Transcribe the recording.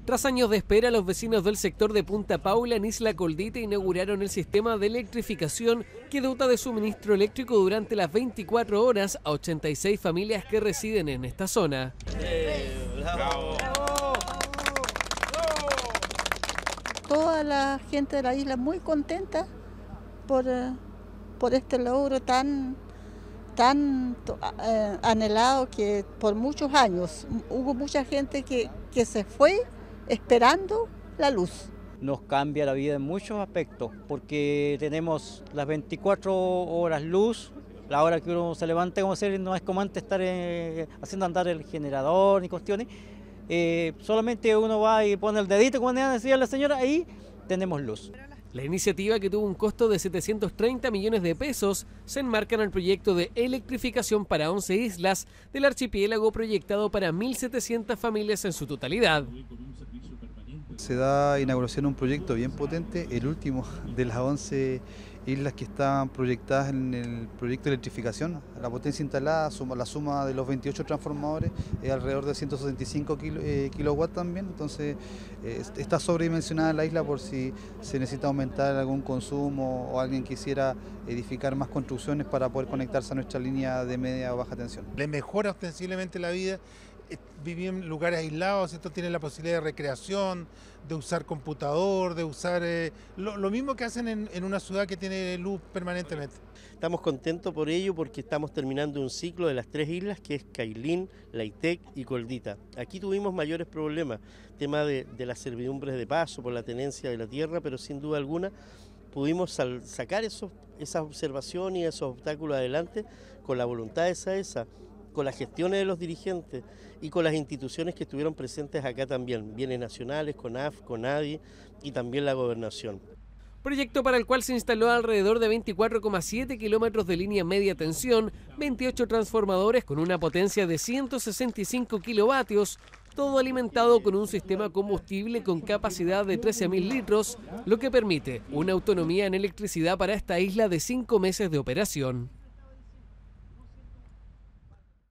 Tras años de espera, los vecinos del sector de Punta Paula en Isla Coldita inauguraron el sistema de electrificación que dota de suministro eléctrico durante las 24 horas a 86 familias que residen en esta zona. ¡Bravo! Toda la gente de la isla muy contenta por este logro tan anhelado, que por muchos años hubo mucha gente que se fue esperando la luz. Nos cambia la vida en muchos aspectos, porque tenemos las 24 horas luz, la hora que uno se levanta, no es como antes estar haciendo andar el generador ni cuestiones. Solamente uno va y pone el dedito, como decía la señora, ahí tenemos luz. La iniciativa, que tuvo un costo de 730 millones de pesos, se enmarca en el proyecto de electrificación para 11 islas del archipiélago, proyectado para 1.700 familias en su totalidad. Se da inauguración a un proyecto bien potente, el último de las 11 islas que estaban proyectadas en el proyecto de electrificación. La potencia instalada, la suma de los 28 transformadores, es alrededor de 165 kilowatts también, entonces está sobredimensionada la isla por si se necesita aumentar algún consumo o alguien quisiera edificar más construcciones para poder conectarse a nuestra línea de media o baja tensión. Le mejora ostensiblemente la vida. Vivir en lugares aislados, esto tiene la posibilidad de recreación, de usar computador, de usar lo mismo que hacen en una ciudad que tiene luz permanentemente. Estamos contentos por ello, porque estamos terminando un ciclo de las 3 islas, que es Cailín, Laitec y Coldita. Aquí tuvimos mayores problemas, tema de las servidumbres de paso por la tenencia de la tierra, pero sin duda alguna pudimos sacar esas observaciones y esos obstáculos adelante con la voluntad de SAESA, con las gestiones de los dirigentes y con las instituciones que estuvieron presentes acá también, bienes nacionales, CONAF, CONADI y también la gobernación. Proyecto para el cual se instaló alrededor de 24,7 kilómetros de línea media tensión, 28 transformadores con una potencia de 165 kilovatios, todo alimentado con un sistema combustible con capacidad de 13.000 litros, lo que permite una autonomía en electricidad para esta isla de 5 meses de operación.